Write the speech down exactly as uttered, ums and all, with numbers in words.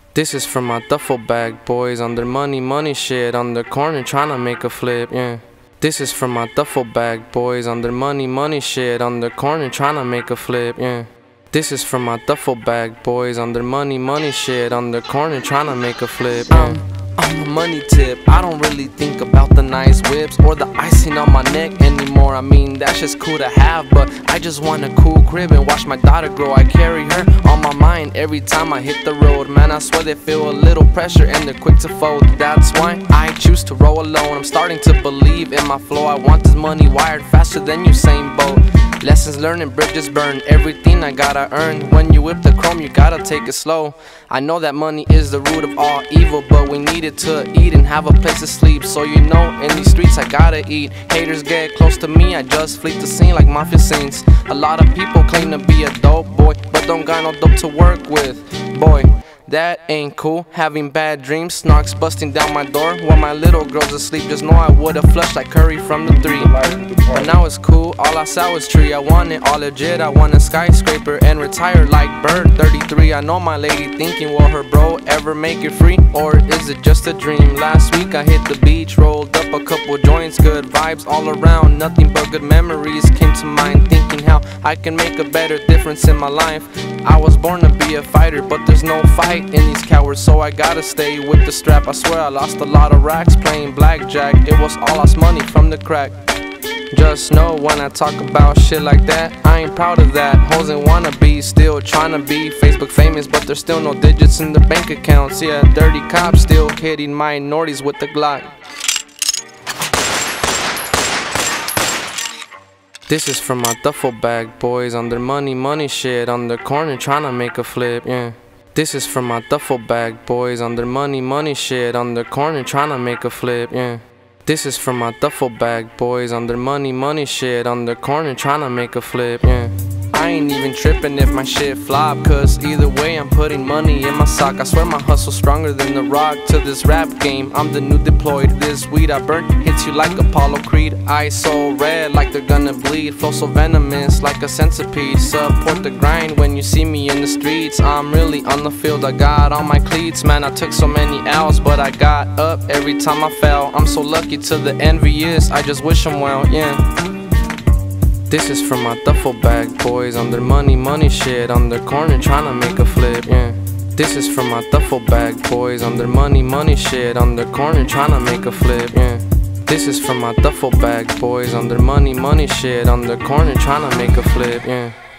This is for my duffel bag boys on their money, money shit on the corner tryna make a flip, yeah. This is for my duffel bag boys on their money, money shit on the corner tryna make a flip, yeah. This is for my duffel bag boys on their money, money shit on the corner tryna make a flip, yeah. On the money tip, I don't really think about the nice whips or the icing on my neck anymore. I mean, that's just cool to have, but I just want a cool crib and watch my daughter grow. I carry her on my mind every time I hit the road. Man, I swear they feel a little pressure and they're quick to fold. That's why I choose to roll alone. I'm starting to believe in my flow. I want this money wired faster than Usain Bolt. Lessons learned and bridges burned. Everything I gotta earn. When you whip the chrome, you gotta take it slow. I know that money is the root of all evil, but we need it to eat and have a place to sleep. So you know, in these streets I gotta eat. Haters get close to me, I just fleet the scene like mafia scenes. A lot of people claim to be a dope boy, but don't got no dope to work with. Boy, that ain't cool. Having bad dreams, snarks busting down my door while my little girl's asleep. Just know I would've flushed like Curry from the three. But now it's cool, all I saw was tree. I want it all legit, I want a skyscraper and retire like Bird. Thirty-three, I know my lady thinking, will her bro ever make it free? Or is it just a dream? Last week I hit the beach, rolled up a couple joints. Good vibes all around, nothing but good memories came to mind. Thinking how I can make a better difference in my life. I was born to be a fighter, but there's no fight in these cowards, so I gotta stay with the strap. I swear I lost a lot of racks playing blackjack. It was all lost money from the crack. Just know when I talk about shit like that, I ain't proud of that. Hoes and wannabes still tryna be Facebook famous, but there's still no digits in the bank accounts. Yeah, dirty cops still hitting minorities with the Glock. This is for my duffel bag boys on their money, money shit on the corner tryna make a flip, yeah. This is for my duffel bag boys on their money, money shit on the corner tryna make a flip, yeah. This is for my duffel bag boys on their money, money shit on the corner tryna make a flip, yeah. I ain't even tripping if my shit flop, cause either way I'm putting money in my sock. I swear my hustle's stronger than the rock to this rap game. I'm the new deployed, this weed I burn hits you like Apollo Creed. Eyes so red like they're gonna bleed, flow so venomous like a centipede. Support the grind when you see me in the streets. I'm really on the field, I got all my cleats. Man, I took so many L's, but I got up every time I fell. I'm so lucky to the envious, I just wish them well, yeah. This is for my duffel bag boys on their money, money shit on the corner tryna make a flip, yeah. This is for my duffel bag boys on their money, money shit on the corner tryna make a flip, yeah. This is for my duffel bag boys on their money, money shit on the corner tryna make a flip, yeah.